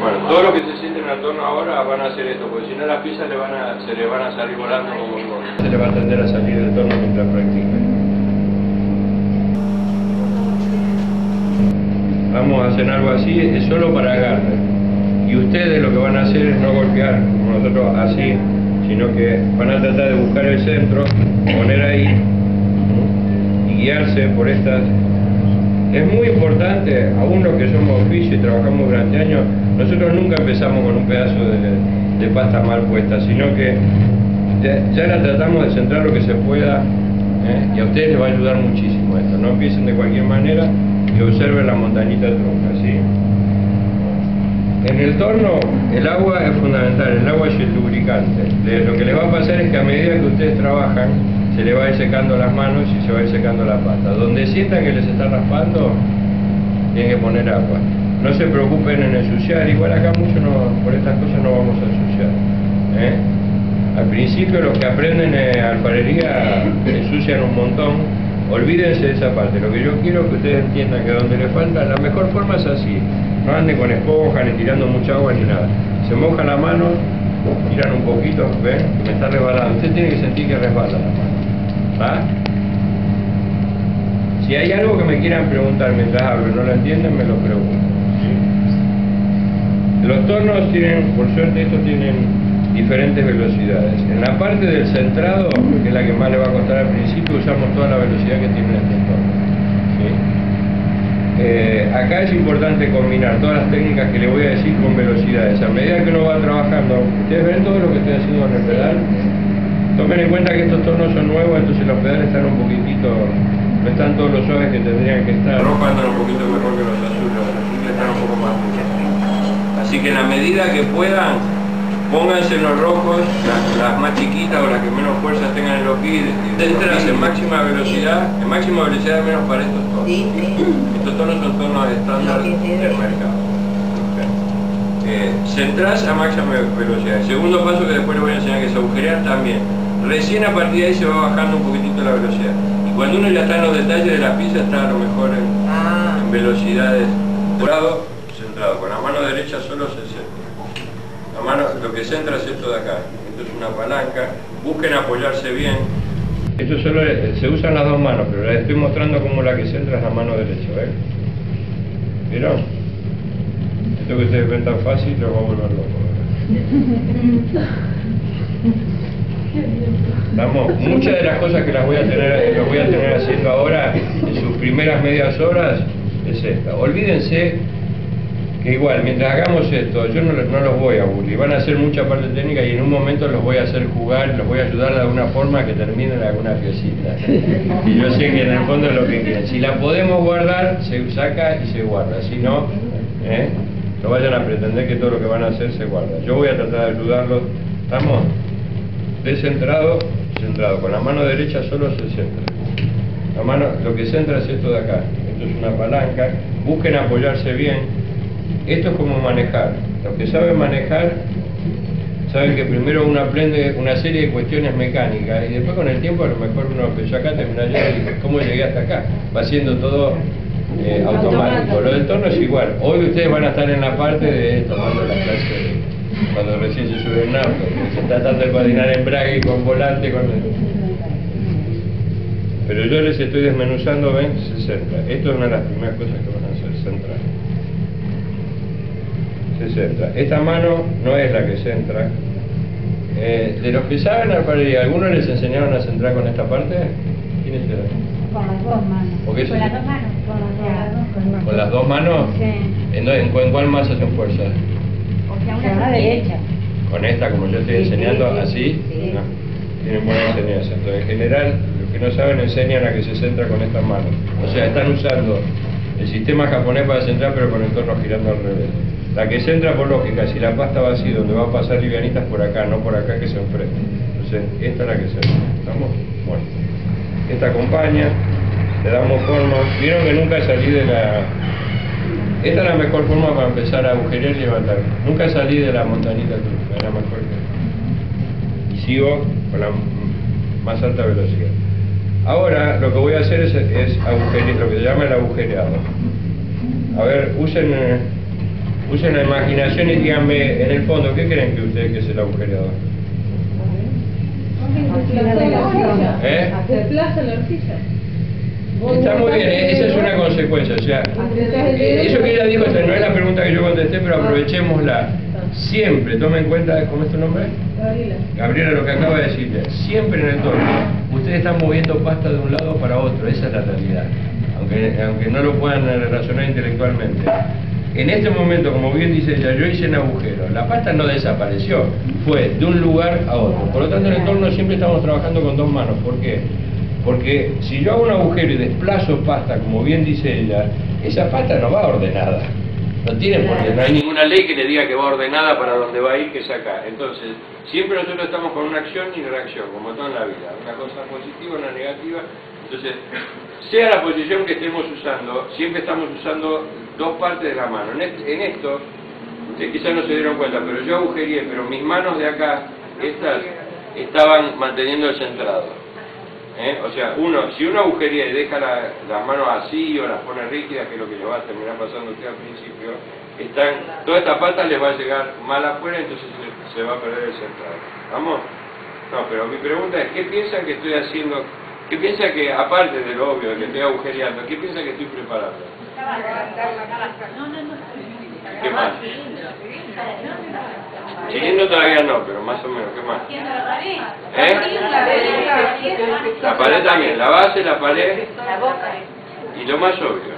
Bueno, todo lo que se sienten al torno ahora van a hacer esto, porque si no las piezas se le van a salir volando como un gorro. Se le va a tender a salir del torno mientras practican. Vamos a hacer algo así, es solo para agarre. Y ustedes lo que van a hacer es no golpear como nosotros así, sino que van a tratar de buscar el centro, poner ahí y guiarse por estas. Es muy importante, aún los que somos oficio y trabajamos durante años, nosotros nunca empezamos con un pedazo de pasta mal puesta, sino que ya la tratamos de centrar lo que se pueda, y a ustedes les va a ayudar muchísimo esto. No empiecen de cualquier manera y observen la montañita tronca, ¿sí? En el torno, el agua es fundamental, el agua es el lubricante. Lo que les va a pasar es que a medida que ustedes trabajan, se les va a ir secando las manos y se va a ir secando la pata. Donde sientan que les está raspando, tienen que poner agua. No se preocupen en ensuciar, igual acá mucho por estas cosas no vamos a ensuciar. Al principio los que aprenden alfarería ensucian un montón. Olvídense de esa parte. Lo que yo quiero es que ustedes entiendan que donde les falta, la mejor forma es así. No anden con esponja ni tirando mucha agua ni nada. Se mojan la mano, tiran un poquito, ven, que me está resbalando. Usted tiene que sentir que resbala la mano. ¿Ah? Si hay algo que me quieran preguntar mientras hablo y no lo entienden, me lo preguntan. ¿Sí? Los tornos tienen, por suerte, estos tienen diferentes velocidades. En la parte del centrado, que es la que más le va a costar al principio, usamos toda la velocidad que tienen estos tornos. ¿Sí? Acá es importante combinar todas las técnicas que le voy a decir con velocidades. A medida que uno va trabajando, ustedes ven todo lo que estoy haciendo con el pedal. Tomen en cuenta que estos tornos son nuevos, entonces los pedales están un poquitito, no están todos los suaves que tendrían que estar. Los rojos andan un poquito mejor que los azules están un poco más duros. Así que en la medida que puedan, pónganse los rojos, las más chiquitas o las que menos fuerza tengan en los pies, centras en máxima velocidad menos para estos tornos. Sí, sí. Estos tornos son tornos estándar del mercado. Centrás a máxima velocidad. El segundo paso que después les voy a enseñar, que es agujerear también. Recién a partir de ahí se va bajando un poquitito la velocidad. Y cuando uno ya está en los detalles de la pieza, está a lo mejor en velocidades. Centrado, con la mano derecha solo se centra. La mano, lo que centra es esto de acá. Esto es una palanca. Busquen apoyarse bien. Esto solo se usan las dos manos, pero les estoy mostrando cómo la que centra es la mano derecha, ¿ven? ¿Vieron? Esto que ustedes ven tan fácil los va a volver locos. Vamos, muchas de las cosas que los voy a tener haciendo ahora en sus primeras medias horas es esta. Olvídense que igual, mientras hagamos esto, yo no los voy a aburrir, van a hacer mucha parte técnica y en un momento los voy a hacer jugar, los voy a ayudar de alguna forma a que terminen alguna piecita. Y yo sé que en el fondo es lo que quieren. Si la podemos guardar, se saca y se guarda, si no, no vayan a pretender que todo lo que van a hacer se guarda. Yo voy a tratar de ayudarlos. ¿Estamos? Descentrado, centrado. Con la mano derecha solo se centra. La mano, lo que centra es esto de acá. Esto es una palanca. Busquen apoyarse bien. Esto es como manejar. Los que saben manejar, saben que primero uno aprende una serie de cuestiones mecánicas y después con el tiempo a lo mejor uno empezó acá, terminó allá y dice, ¿cómo llegué hasta acá? Va haciendo todo automático. Lo del torno es igual. Hoy ustedes van a estar en la parte de tomando la clase cuando recién se sube el auto, se está tratando de coordinar embrague con volante, pero yo les estoy desmenuzando, ven, se centra. Esto es una de las primeras cosas que van a hacer, centrar. Se centra. Esta mano no es la que centra. De los que saben alfarería, ¿algunos les enseñaron a centrar con esta parte? ¿Quiénes eran? Con las dos manos. ¿Con las dos manos. ¿Con las dos manos? Sí. ¿En cuál más hacen fuerza? O sea, una derecha. Con esta, como yo estoy enseñando, sí, así, sí. no, tienen buena enseñanza. Entonces, en general, los que no saben enseñan a que se centra con estas manos. O sea, están usando el sistema japonés para centrar, pero con el torno girando al revés. La que centra por lógica, si la pasta va así, donde va a pasar livianitas por acá, no por acá que se enfrenta. Entonces, esta es la que centra. ¿Estamos? Bueno. Esta acompaña, le damos forma. Vieron que nunca salí de la... Esta es la mejor forma para empezar a agujerear y levantar. Nunca salí de la montañita turca, era mejor que... Y sigo con la más alta velocidad. Ahora lo que voy a hacer es agujerear, lo que se llama el agujereado. A ver, usen Usen la imaginación y díganme, en el fondo, ¿qué creen que ustedes que es el agujereador? Desplaza la horquilla. Está muy bien, esa es una consecuencia. O sea, eso que ella dijo no es la pregunta que yo contesté, pero aprovechémosla. Siempre, tome en cuenta, ¿cómo es tu nombre? Gabriela. Gabriela, lo que acaba de decirle, siempre en el torno, ustedes están moviendo pasta de un lado para otro, esa es la realidad, aunque no lo puedan razonar intelectualmente. En este momento, como bien dice ella, yo hice un agujero, la pasta no desapareció, fue de un lugar a otro. Por lo tanto, en el torno siempre estamos trabajando con dos manos. ¿Por qué? Porque si yo hago un agujero y desplazo pasta, como bien dice ella, esa pasta no va ordenada. No tiene por qué, no hay ninguna ley que le diga que va ordenada para donde va a ir, que es acá. Entonces, siempre nosotros estamos con una acción y reacción, como todo en la vida. Una cosa positiva, una negativa. Entonces, sea la posición que estemos usando, siempre estamos usando dos partes de la mano. En esto, ustedes quizás no se dieron cuenta, pero yo agujereé, pero mis manos de acá, estas, estaban manteniendo el centrado. O sea, si uno agujerea y deja las manos así o las pone rígidas, que es lo que le va a terminar pasando a usted al principio, toda esta pata les va a llegar mal afuera, entonces se va a perder el centrado. ¿Vamos? No, pero mi pregunta es, ¿qué piensan que estoy haciendo? ¿Qué piensan que, aparte de lo obvio, de que estoy agujereando, qué piensan que estoy preparando? ¿Qué más? Siguiendo todavía no, pero más o menos, ¿qué más? La pared también, la base, la pared y lo más obvio.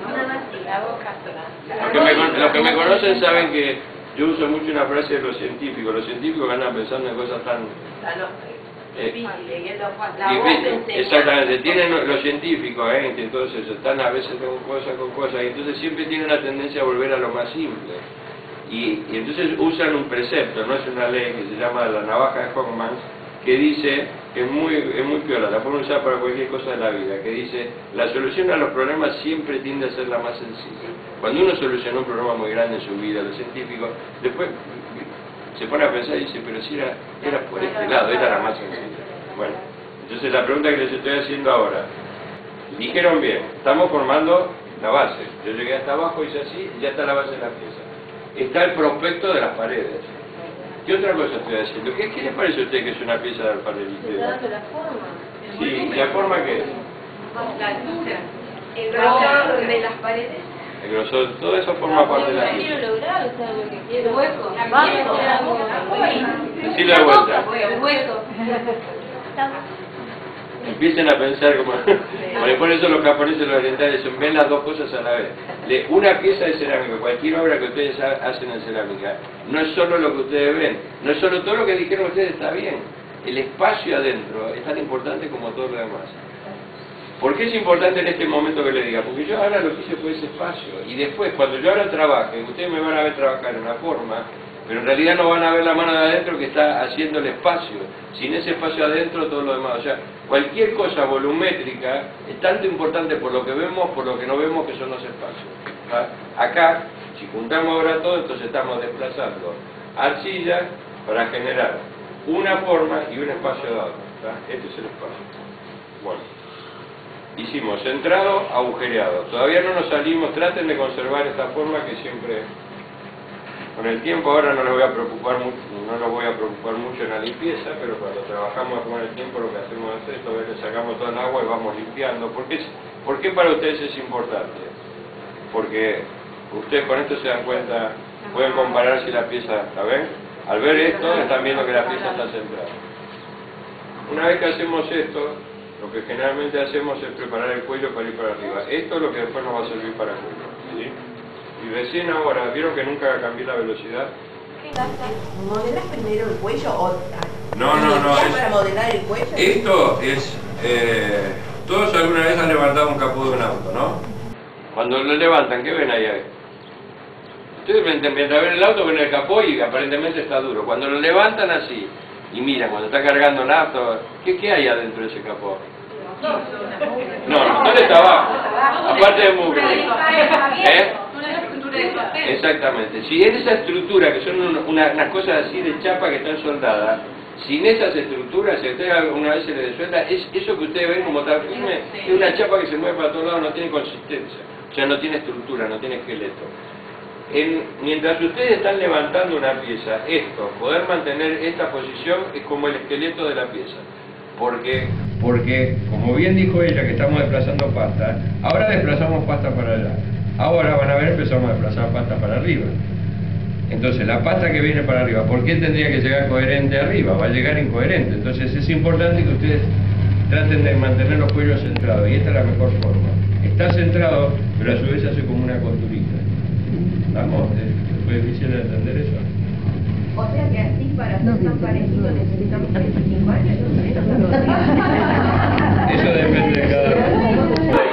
Los que me conocen saben que yo uso mucho una frase de los científicos que andan pensando en cosas tan difíciles. Exactamente, tienen los científicos, entonces están a veces con cosas, y entonces siempre tienen la tendencia a volver a lo más simple. Y entonces usan un precepto, no es una ley, que se llama la navaja de Hoffman, que dice, que es muy piola, la pueden usar para cualquier cosa de la vida, que dice, la solución a los problemas siempre tiende a ser la más sencilla. Cuando uno soluciona un problema muy grande en su vida, los científicos, después se pone a pensar y dice, pero si era por este lado, era la más sencilla. Bueno, entonces la pregunta que les estoy haciendo ahora, dijeron bien, estamos formando la base, yo llegué hasta abajo, hice así, ya está la base de la pieza. Está el prospecto de las paredes. ¿Qué otra cosa estoy haciendo? ¿Qué le parece a usted que es una pieza de alfarería? Está dando la forma. Sí, ¿la forma qué es? La altura. El grosor de las paredes. El grosor, todo eso forma parte de la pieza. Quiero lograr, o sea, lo que quiero. Hueco. Decirle de vuelta. Hueco. Empiecen a pensar como... por eso los japoneses y los orientales ven las dos cosas a la vez. Una pieza de cerámica, cualquier obra que ustedes hacen en cerámica, no es solo lo que ustedes ven, no es solo todo lo que dijeron ustedes está bien. El espacio adentro es tan importante como todo lo demás. ¿Por qué es importante en este momento que le diga? Porque yo ahora lo que hice fue ese espacio. Y después, cuando yo ahora trabaje, ustedes me van a ver trabajar en una forma, pero en realidad no van a ver la mano de adentro que está haciendo el espacio. Sin ese espacio adentro, todo lo demás. O sea, cualquier cosa volumétrica es tanto importante por lo que vemos, por lo que no vemos, que son los espacios. ¿Va? Acá, si juntamos ahora todo, entonces estamos desplazando arcilla para generar una forma y un espacio dado. Este es el espacio. Bueno, hicimos centrado, agujereado. Todavía no nos salimos, traten de conservar esta forma que siempre... Con el tiempo ahora no los voy a preocupar mucho en la limpieza, pero cuando trabajamos con el tiempo lo que hacemos es esto, le sacamos todo el agua y vamos limpiando. ¿Por qué para ustedes es importante? Porque ustedes con esto se dan cuenta, pueden comparar si la pieza, ¿la ven? Al ver esto están viendo que la pieza está centrada. Una vez que hacemos esto, lo que generalmente hacemos es preparar el cuello para ir para arriba. Esto es lo que después nos va a servir para el cuello, ¿sí? Y recién ahora, ¿vieron que nunca cambié la velocidad? ¿Modelas primero el cuello o...? No. ¿Para modelar el cuello? Esto es... todos alguna vez han levantado un capó de un auto, ¿no? Cuando lo levantan, ¿qué ven ahí? Ustedes mientras ven el auto ven el capó y aparentemente está duro. Cuando lo levantan así y miran, cuando está cargando nafta, ¿qué hay adentro de ese capó? No, el motor está abajo, aparte de mugre. Exactamente. Si en esa estructura, que son unas cosas así de chapa que están soldadas, sin esas estructuras, si a usted alguna vez se le desuelta, eso que ustedes ven como tan firme, es una chapa que se mueve para todos lados, no tiene consistencia. O sea, no tiene estructura, no tiene esqueleto. mientras ustedes están levantando una pieza, poder mantener esta posición es como el esqueleto de la pieza. Porque, como bien dijo ella, que estamos desplazando pasta, ahora desplazamos pasta para allá. Ahora van a ver, empezamos a desplazar pasta para arriba. Entonces, la pasta que viene para arriba, ¿por qué tendría que llegar coherente arriba? Va a llegar incoherente. Entonces, es importante que ustedes traten de mantener los cuellos centrados, y esta es la mejor forma. Está centrado, pero a su vez hace como una costurita. ¿Estamos? ¿Fue difícil entender eso? O sea que así para ser tan parecido necesitamos 35 años, ¿no? Eso depende de cada uno.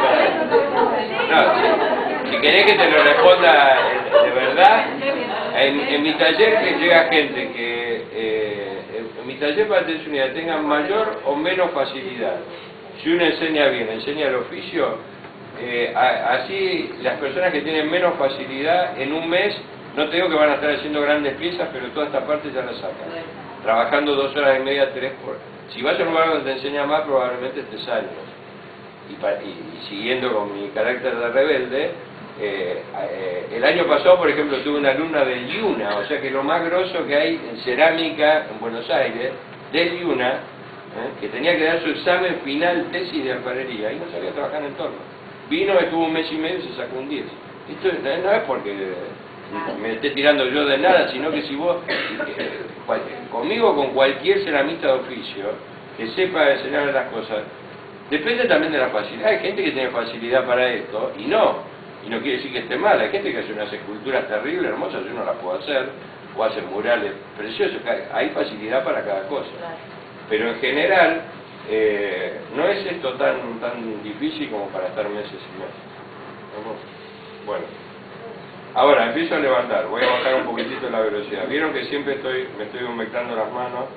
No, si querés que te lo responda de verdad, en mi taller que llega gente que en mi taller para tener una idea tengan mayor o menos facilidad. Si uno enseña bien, enseña el oficio, así las personas que tienen menos facilidad en un mes, no te digo que van a estar haciendo grandes piezas, pero toda esta parte ya la sacan. Trabajando 2 horas y media, 3 por... Si vas a un lugar donde te enseña más, probablemente estés años. Y siguiendo con mi carácter de rebelde, el año pasado, por ejemplo, tuve una alumna del IUNA, o sea que lo más grosso que hay en cerámica en Buenos Aires, del IUNA, que tenía que dar su examen final, tesis de alfarería, y no sabía trabajar en entorno. Vino, estuvo un mes y medio y se sacó un 10. Esto no es porque me esté tirando yo de nada, sino que si vos, conmigo, con cualquier ceramista de oficio, que sepa enseñarle las cosas, depende también de la facilidad. Hay gente que tiene facilidad para esto, y no quiere decir que esté mal. Hay gente que hace unas esculturas terribles, hermosas, yo no las puedo hacer, o hace murales preciosos, hay facilidad para cada cosa. Pero en general, no es esto tan difícil como para estar meses y meses. Bueno, ahora empiezo a levantar, voy a bajar un poquitito la velocidad. Vieron que siempre me estoy humectando las manos.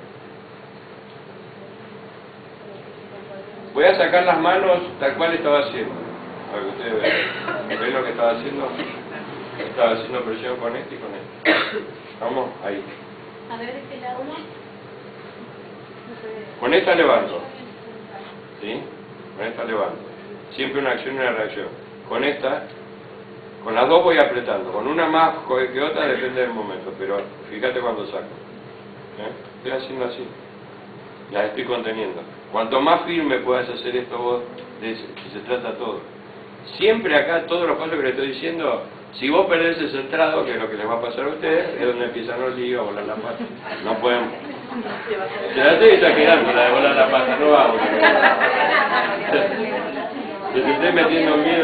Voy a sacar las manos tal cual estaba haciendo, para que ustedes vean. ¿Ven lo que estaba haciendo? Estaba haciendo presión con este y con este. Vamos, ahí. A ver, este lado. Con esta levanto. ¿Sí? Con esta levanto. Siempre una acción y una reacción. Con esta, con las dos voy apretando. Con una más que otra depende del momento, pero fíjate cuando saco. Estoy haciendo así. Las estoy conteniendo. Cuanto más firme puedas hacer esto vos, de eso se trata todo. Siempre acá, todos los pasos que le estoy diciendo, si vos perdés el centrado, que es lo que les va a pasar a ustedes, es donde empiezan los líos a volar la pata. No pueden... Se la estoy exagerando, la de volar la pata, no vamos. Se te estoy metiendo miedo.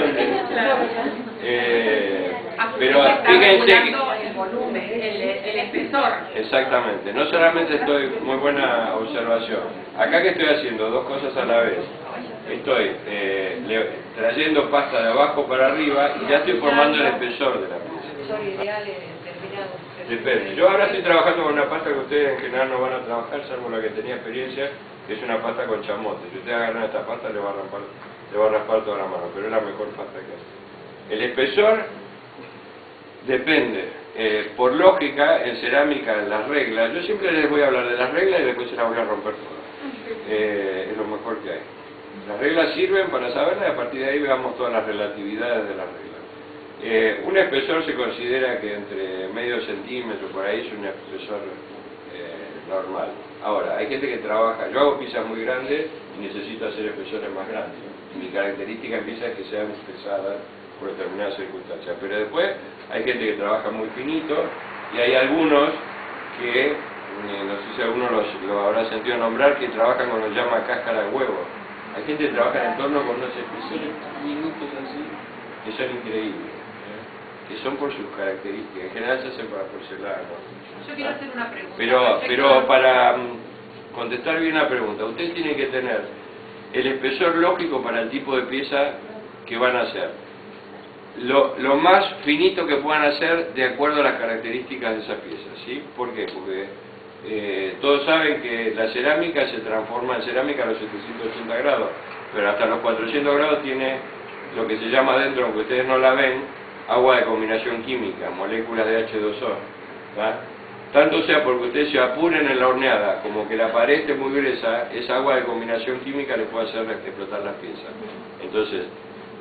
Pero fíjense que... El volumen, el espesor. Exactamente, no solamente estoy, muy buena observación, acá que estoy haciendo dos cosas a la vez, estoy trayendo pasta de abajo para arriba y ya estoy formando el espesor de la pieza. El espesor ideal determinado. Depende, yo ahora estoy trabajando con una pasta que ustedes en general no van a trabajar, salvo la que tenía experiencia, que es una pasta con chamote. Si ustedes agarran esta pasta le va a raspar toda la mano, pero es la mejor pasta que hay. El espesor depende, por lógica, en cerámica, en las reglas, yo siempre les voy a hablar de las reglas y después se las voy a romper todas. Es lo mejor que hay. Las reglas sirven para saberlas y a partir de ahí veamos todas las relatividades de las reglas. Un espesor se considera que entre medio centímetro por ahí es un espesor normal. Ahora, hay gente que trabaja, yo hago piezas muy grandes y necesito hacer espesores más grandes. Y mi característica en piezas es que sean pesadas por determinadas circunstancias, pero después hay gente que trabaja muy finito y hay algunos que, no sé si alguno lo habrá sentido nombrar, que trabajan con lo que llama cáscara de huevo. Hay gente que trabaja en torno con unos espesores minutos así, que son increíbles, que son por sus características, en general se hacen para porcelana. Yo quiero hacer una pregunta. Pero para contestar bien la pregunta, usted tiene que tener el espesor lógico para el tipo de pieza que van a hacer. Lo más finito que puedan hacer de acuerdo a las características de esa pieza, ¿sí? ¿Por qué? Porque todos saben que la cerámica se transforma en cerámica a los 780 grados, pero hasta los 400 grados tiene lo que se llama dentro, aunque ustedes no la ven, agua de combinación química, moléculas de H2O. ¿Va? Tanto sea porque ustedes se apuren en la horneada, como que la pared esté muy gruesa, esa agua de combinación química les puede hacer explotar las piezas. Entonces,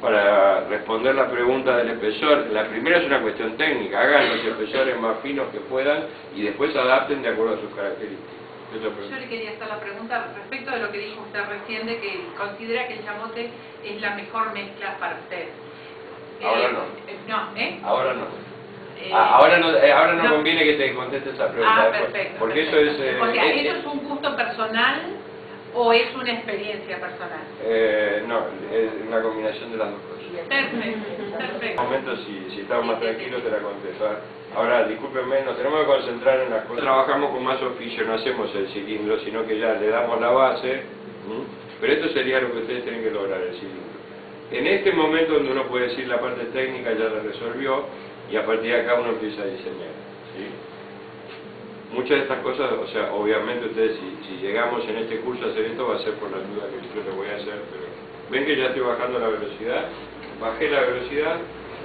para responder la pregunta del espesor. La primera es una cuestión técnica, hagan los espesores más finos que puedan y después adapten de acuerdo a sus características. Yo le quería hacer la pregunta respecto de lo que dijo usted recién, de que considera que el chamote es la mejor mezcla para usted. Ahora no. No, ¿eh? Ahora no. Eh, ahora no no. conviene que te conteste esa pregunta después, Perfecto. porque perfecto. eso es... O sea, ¿eso es un gusto personal o es una experiencia personal? no, es una combinación de las dos cosas. Perfecto, perfecto. En un momento, si estamos más tranquilos, te la contesto. Ahora, discúlpenme, nos tenemos que concentrar en las cosas. Trabajamos con más oficio, no hacemos el cilindro, sino que ya le damos la base. Pero esto sería lo que ustedes tienen que lograr, el cilindro. En este momento, donde uno puede decir la parte técnica ya la resolvió, y a partir de acá uno empieza a diseñar. ¿Sí? Muchas de estas cosas, o sea, obviamente ustedes, si llegamos en este curso a hacer esto, va a ser por la ayuda que yo les voy a hacer, pero ven que ya estoy bajando la velocidad, bajé la velocidad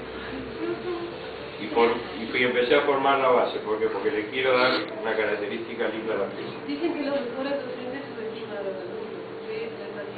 y empecé a formar la base. ¿Por qué? Porque le quiero dar una característica linda a la pieza. Dicen que los mejores docentes subestiman a los alumnos. Sí,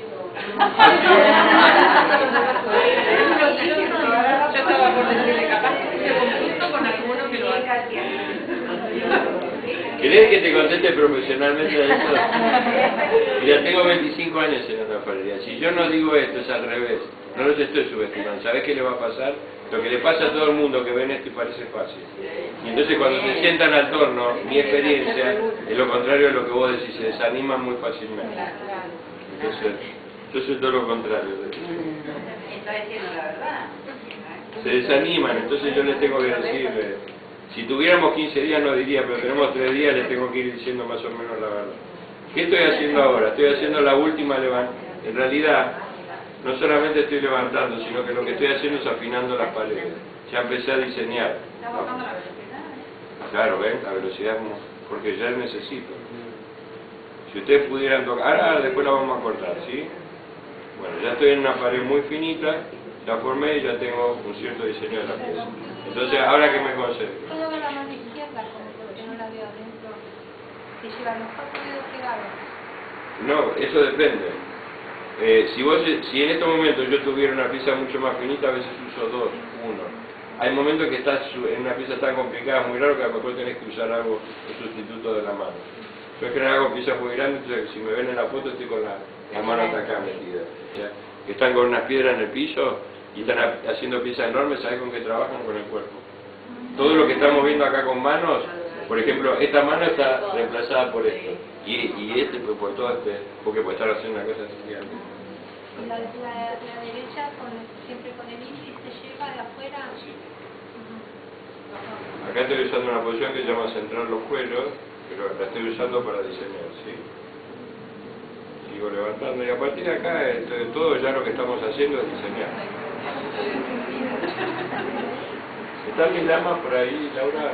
Yo estaba por decirle, capaz que se conjunto con alguno que lo haga. ¿Querés que te conteste profesionalmente a esto? Mira, tengo 25 años en la alfarería. Si yo no digo esto, es al revés. No los estoy subestimando. ¿Sabés qué le va a pasar? Lo que le pasa a todo el mundo que ven esto y parece fácil. Y entonces cuando se sientan al torno, mi experiencia es lo contrario de lo que vos decís, se desaniman muy fácilmente. Entonces, yo soy todo lo contrario. Está diciendo la verdad. Se desaniman, entonces yo les tengo que decir, si tuviéramos 15 días no diría, pero tenemos 3 días, les tengo que ir diciendo más o menos la verdad. ¿Qué estoy haciendo ahora? Estoy haciendo la última levantada. En realidad, no solamente estoy levantando, sino que lo que estoy haciendo es afinando las paredes. Ya empecé a diseñar. ¿Está bajando la velocidad? Claro, ven, la velocidad, porque ya necesito. Si ustedes pudieran tocar, ahora después la vamos a cortar, ¿sí? Bueno, ya estoy en una pared muy finita, la formé y ya tengo un cierto diseño de la pieza. Entonces, ahora que me concentro. Puedo ver la mano izquierda, como porque no la veo adentro. Si lleva mejor podido quedar. No, eso depende. Si en estos momentos yo tuviera una pieza mucho más finita, a veces uso 2, 1. Hay momentos que estás en una pieza tan complicada, muy raro, que a lo mejor tenés que usar algo, un sustituto de la mano. Yo en general hago piezas muy grandes, entonces si me ven en la foto estoy con la mano hasta acá metida. ¿Ya? Que están con unas piedras en el piso y están haciendo piezas enormes, ¿sabes con qué trabajan? Con el cuerpo. Todo lo que estamos viendo acá con manos, por ejemplo, esta mano está reemplazada por esto. Y este por todo porque puede estar haciendo una cosa así gigante. Y la derecha, siempre con el índice, lleva de afuera. Sí. Acá estoy usando una posición que se llama centrar los cuellos, pero la estoy usando para diseñar, ¿sí? Sigo levantando y a partir de acá todo ya lo que estamos haciendo es diseñar. ¿Están mis damas por ahí, Laura?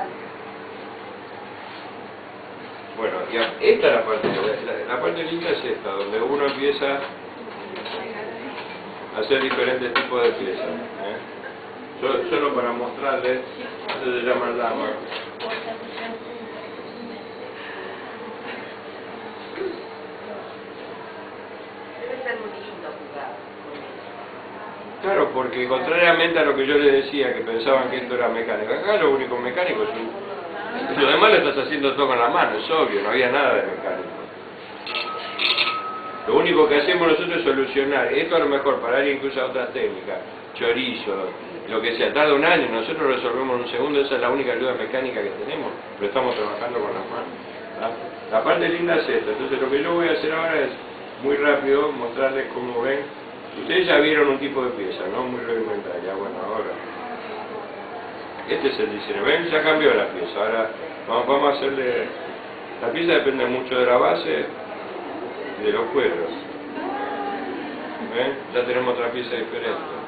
Bueno, y esta es la parte linda es esta, donde uno empieza a hacer diferentes tipos de piezas. Solo para mostrarles, esto se llama lama. Debe ser muy lindo jugar. Claro, porque contrariamente a lo que yo les decía, que pensaban que esto era mecánico, acá lo único mecánico es lo demás lo estás haciendo todo con la mano, es obvio, no había nada de mecánico. Lo único que hacemos nosotros es solucionar, esto a lo mejor para alguien que usa otras técnicas, chorizo, lo que sea, tarda un año, nosotros lo resolvemos en un segundo, esa es la única ayuda mecánica que tenemos, pero estamos trabajando con las manos. La parte linda es esta, entonces lo que yo voy a hacer ahora es, muy rápido, mostrarles cómo ven. Ustedes ya vieron un tipo de pieza, ¿no? Muy rudimentaria, bueno, ahora. Este es el diseño, ven, ya cambió la pieza, ahora vamos a hacerle... La pieza depende mucho de la base y de los cueros. ¿Ven? Ya tenemos otra pieza diferente.